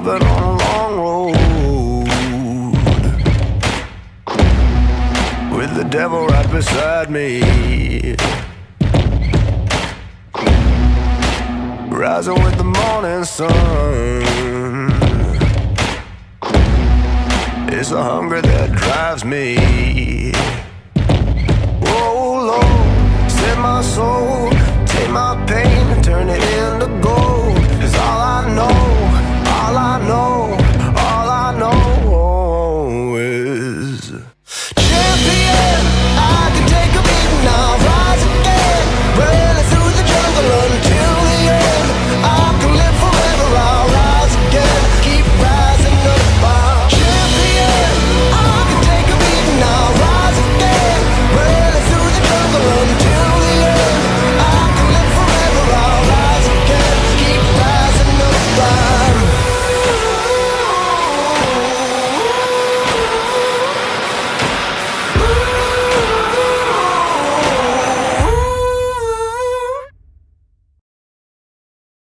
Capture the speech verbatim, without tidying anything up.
I've been on a long road with the devil right beside me, rising with the morning sun. It's the hunger that drives me. Oh Lord, save my soul, take my pain and turn it into